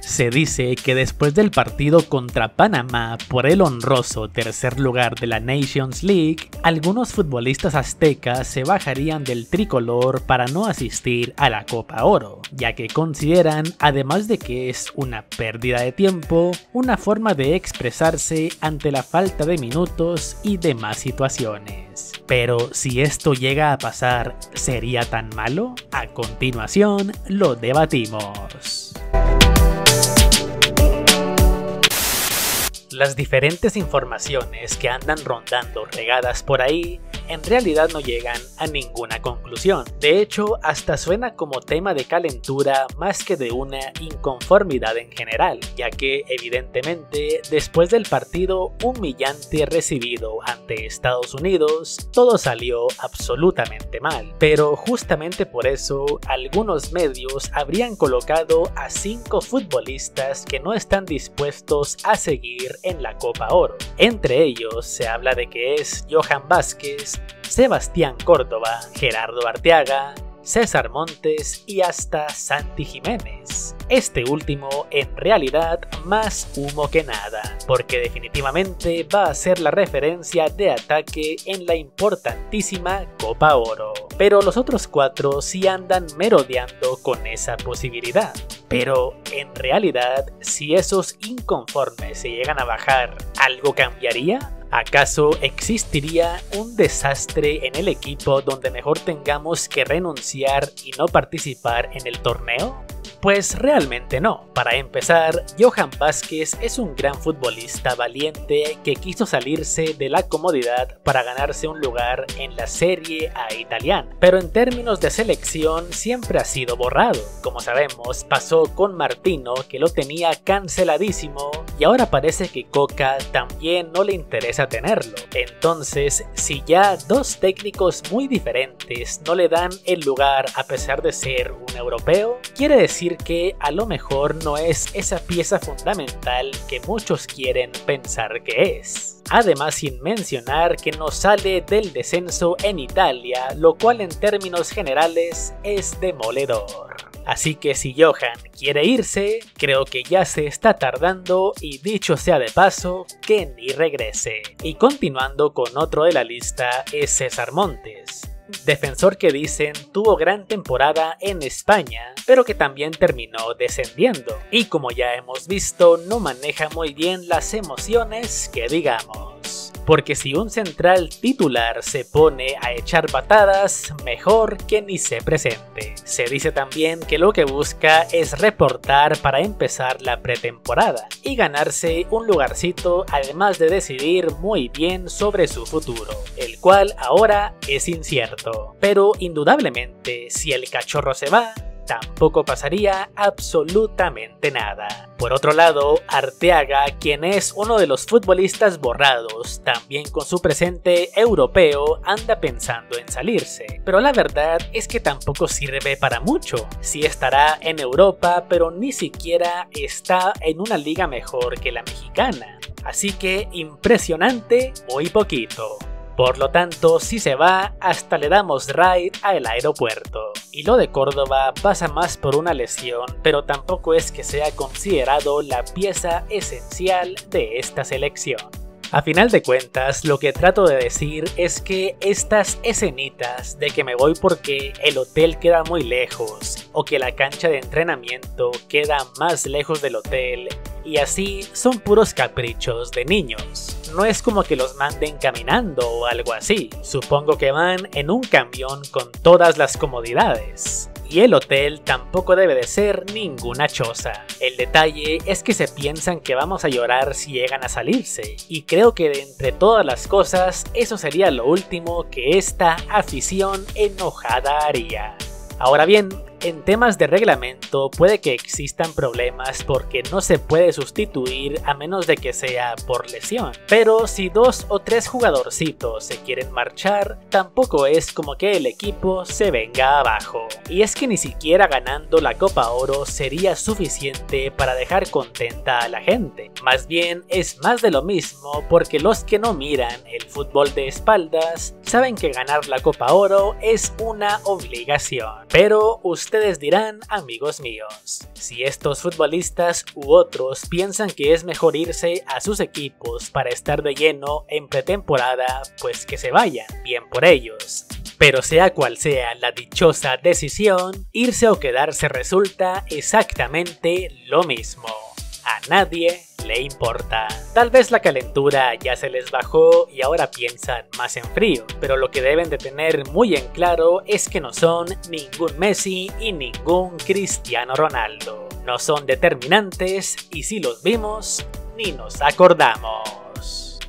Se dice que después del partido contra Panamá por el honroso tercer lugar de la Nations League, algunos futbolistas aztecas se bajarían del tricolor para no asistir a la Copa Oro, ya que consideran, además de que es una pérdida de tiempo, una forma de expresarse ante la falta de minutos y demás situaciones. Pero si esto llega a pasar, ¿sería tan malo? A continuación lo debatimos. Las diferentes informaciones que andan rondando regadas por ahí en realidad no llegan a ninguna conclusión. De hecho, hasta suena como tema de calentura más que de una inconformidad en general, ya que evidentemente después del partido humillante recibido ante Estados Unidos, todo salió absolutamente mal. Pero justamente por eso, algunos medios habrían colocado a 5 futbolistas que no están dispuestos a seguir en la Copa Oro. Entre ellos se habla de que es Johan Vázquez, Sebastián Córdoba, Gerardo Arteaga, César Montes y hasta Santi Jiménez. Este último en realidad más humo que nada, porque definitivamente va a ser la referencia de ataque en la importantísima Copa Oro. Pero los otros 4 sí andan merodeando con esa posibilidad. Pero en realidad, si esos inconformes se llegan a bajar, ¿algo cambiaría? ¿Acaso existiría un desastre en el equipo donde mejor tengamos que renunciar y no participar en el torneo? Pues realmente no. Para empezar, Johan Vázquez es un gran futbolista valiente que quiso salirse de la comodidad para ganarse un lugar en la Serie A italiana, pero en términos de selección siempre ha sido borrado. Como sabemos, pasó con Martino, que lo tenía canceladísimo, y ahora parece que Coca también no le interesa tenerlo. Entonces, si ya 2 técnicos muy diferentes no le dan el lugar a pesar de ser un europeo, quiere decir que a lo mejor no es esa pieza fundamental que muchos quieren pensar que es. Además, sin mencionar que no sale del descenso en Italia, lo cual en términos generales es demoledor. Así que si Johan quiere irse, creo que ya se está tardando y dicho sea de paso, que ni regrese. Y continuando con otro de la lista es César Montes. Defensor que dicen tuvo gran temporada en España, pero que también terminó descendiendo. Y como ya hemos visto, no maneja muy bien las emociones que digamos. Porque si un central titular se pone a echar patadas, mejor que ni se presente. Se dice también que lo que busca es reportar para empezar la pretemporada y ganarse un lugarcito, además de decidir muy bien sobre su futuro, el cual ahora es incierto. Pero indudablemente, si el cachorro se va, tampoco pasaría absolutamente nada. Por otro lado, Arteaga, quien es uno de los futbolistas borrados, también con su presente europeo, anda pensando en salirse. Pero la verdad es que tampoco sirve para mucho. Sí estará en Europa, pero ni siquiera está en una liga mejor que la mexicana. Así que impresionante, muy poquito. Por lo tanto, si se va, hasta le damos ride al aeropuerto. Y lo de Córdoba pasa más por una lesión, pero tampoco es que sea considerado la pieza esencial de esta selección. A final de cuentas, lo que trato de decir es que estas escenitas de que me voy porque el hotel queda muy lejos o que la cancha de entrenamiento queda más lejos del hotel y así son puros caprichos de niños. No es como que los manden caminando o algo así. Supongo que van en un camión con todas las comodidades. Y el hotel tampoco debe de ser ninguna choza. El detalle es que se piensan que vamos a llorar si llegan a salirse. Y creo que de entre todas las cosas, eso sería lo último que esta afición enojada haría. Ahora bien, en temas de reglamento puede que existan problemas porque no se puede sustituir a menos de que sea por lesión. Pero si 2 o 3 jugadorcitos se quieren marchar, tampoco es como que el equipo se venga abajo. Y es que ni siquiera ganando la Copa Oro sería suficiente para dejar contenta a la gente. Más bien es más de lo mismo porque los que no miran el fútbol de espaldas saben que ganar la Copa Oro es una obligación. Pero ustedes Ustedes dirán, amigos míos, si estos futbolistas u otros piensan que es mejor irse a sus equipos para estar de lleno en pretemporada, pues que se vayan, bien por ellos. Pero sea cual sea la dichosa decisión, irse o quedarse resulta exactamente lo mismo. A nadie le importa. Tal vez la calentura ya se les bajó y ahora piensan más en frío, pero lo que deben de tener muy en claro es que no son ningún Messi y ningún Cristiano Ronaldo. No son determinantes y si los vimos, ni nos acordamos.